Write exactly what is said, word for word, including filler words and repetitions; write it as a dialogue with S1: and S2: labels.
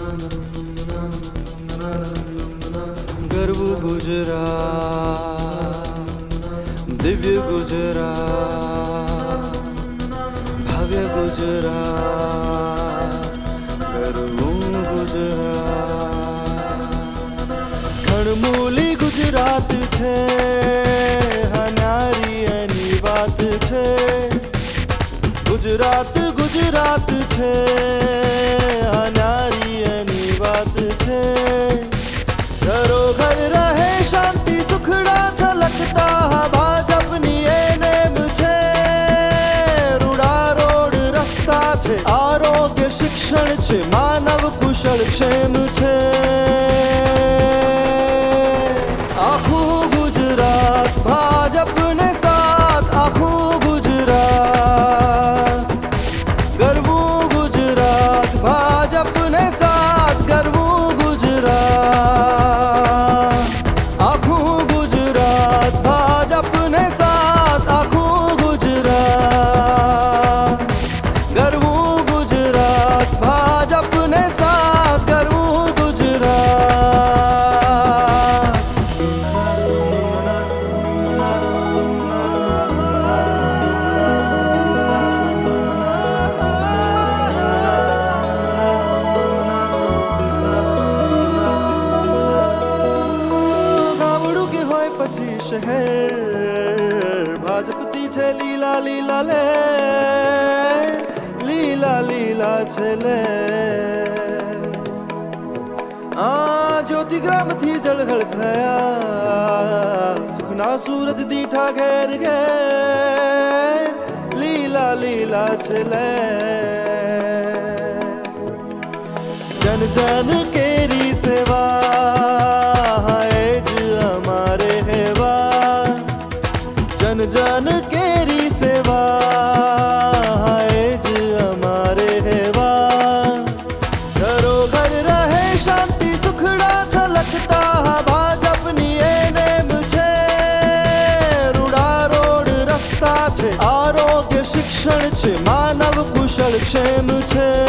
S1: गर्व गुजरात, दिव्य गुजरात, भव्य गुजरात, गर्व गुजरात। खड़मूली गुजरात छे, हाँ नारी एनी बात छे। गुजरात गुजरात छे, हाँ नारी एनी बात छे। घरो घर रहे शांति सुखड़ा छलकता, भाजपनी ए नेम छे। रूड़ा रोड रस्ता छे, आरोग्य शिक्षण छे, मानव कुशल क्षेम छे। आखू गुजरात भाजपने साथ, आखू गुजरात गर्वू गुजरात भाजपने साथ, गर्वू गुजरात। आखू गुजरात भाजपने साथ, आखू गुजरात गर्वू गुजरात भाजपने साथ, गर्वू गुजरात। गावड़ू के होय पछी शहर, भाजपती छे लीला लीला ले, लीला लीला छेले। आ ज्योतिग्राम थी जलहल थया, सुखना सूरज दीठा घेर घेर, लीला लीला छेले। जन जन केरी सेवा, एज हमारे हेवा। जन जन केरी सेवा, एज हमारे हेवा। घरो घर रहे शांति सुखड़ा छलकता, भाजपनी ए नेम छे। रूड़ा रोड रस्ता छे, आरोग्य शिक्षण छे, मानव कुशल क्षेम छे।